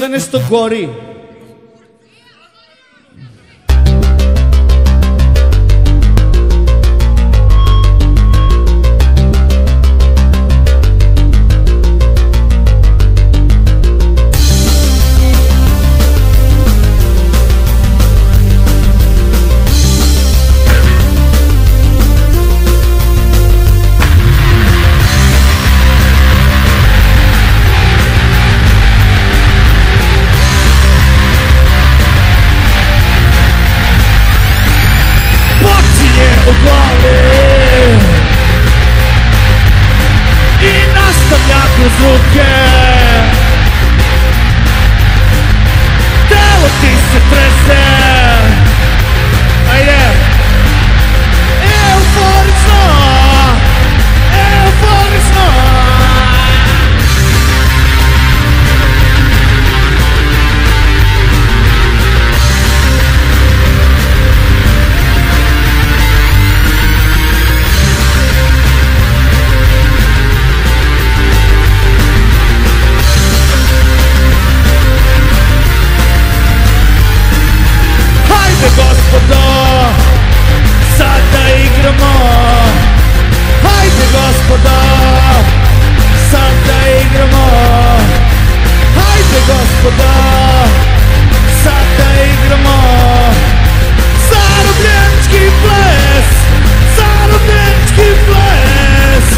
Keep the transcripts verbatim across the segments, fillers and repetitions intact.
sve nešto gori. U glavi i nastavlja kroz ruke, telo ti se trese, ajde, euforično, euforično. Gospodo, sada igramo. Hajde gospodo, sada igramo. Hajde gospodo, sada igramo. Zarobljenički ples, zarobljenički ples.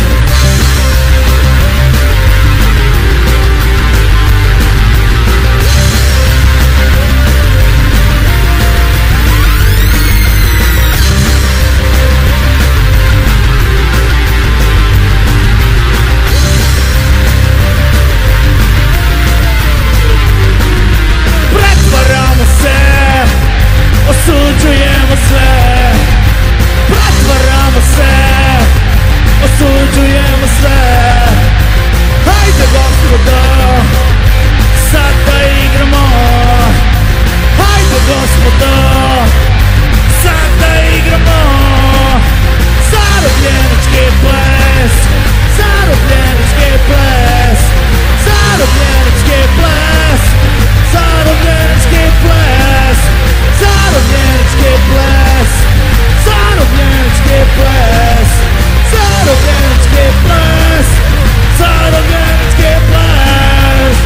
Osuđujemo sve, pretvaramo se, osuđujemo sve. Hajde gospodo, sada igramo. Hajde gospodo, sada igramo. Zarobljenički ples, zarobljenički ples, zarobljenički ples, zarobljenički ples. Zarobljenički ples, zarobljenički ples, zarobljenički ples, zarobljenički ples.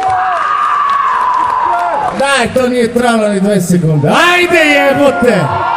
Daj, to nije trajalo ni dvadeset sekunde. Ajde jebote!